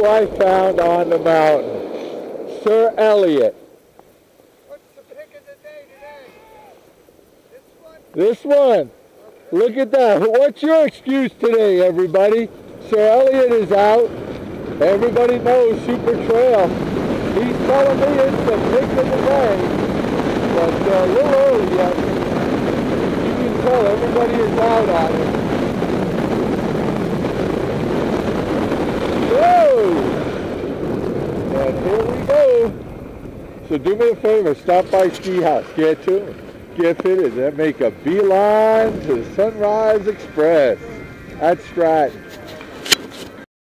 who I found on the mountain. Sir Elliot. What's the pick of the day today? This one. Look at that. What's your excuse today, everybody? Sir Elliot is out. Everybody knows Supertrail. He's telling me it's the pick of the day. But a little early yet. You can tell everybody is out on it. Whoa! And here we go. So do me a favor, stop by Ski House, get tuned, get fitted, and make a beeline to the Sunrise Express at Stratton.